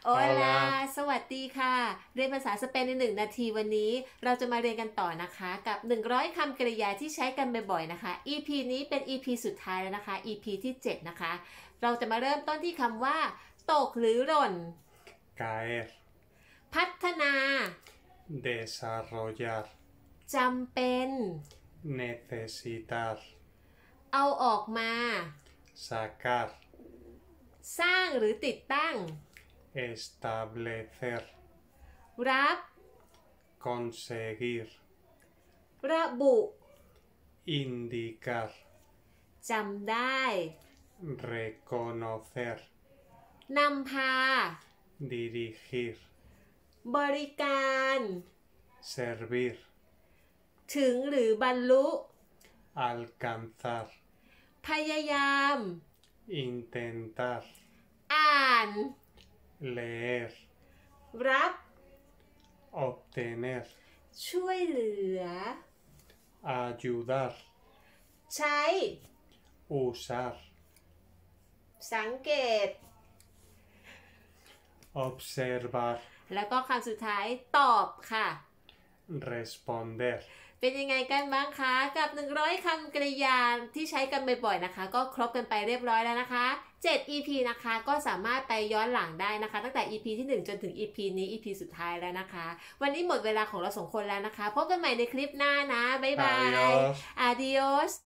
โอลา สวัสดีค่ะ เรียนภาษาสเปนใน1 นาทีวันนี้เราจะมาเรียนกันต่อนะคะกับ100 คำกริยาที่ใช้กันบ่อยๆนะคะ EP นี้เป็น EP สุดท้ายแล้วนะคะ EP ที่7นะคะเราจะมาเริ่มต้นที่คำว่าตกหรือหล่น caer, พัฒนา desarrollar, จำเป็น necesitar, เอาออกมา sacar, สร้างหรือติดตั้ง establecer, รับ conseguir, ระบุ indicar, จำได้ reconocer, นำพา dirigir, บริการ servir, ถึงหรือบรรลุ alcanzar, พยายาม intentar, อ่าน leer, รับ obtener, ช่วยเหลือ ayudar, ใช้ usar, สังเกต observar, แล้วก็คำสุดท้ายตอบค่ะ responder. เป็นยังไงกันบ้างคะกับ100 คำกริยาที่ใช้กันบ่อยๆนะคะก็ครบกันไปเรียบร้อยแล้วนะคะ7 EP นะคะก็สามารถไปย้อนหลังได้นะคะตั้งแต่ EP ที่1จนถึง EP นี้ EP สุดท้ายแล้วนะคะวันนี้หมดเวลาของเรา2 คนแล้วนะคะพบกันใหม่ในคลิปหน้านะบ๊ายบาย Adiós. Adios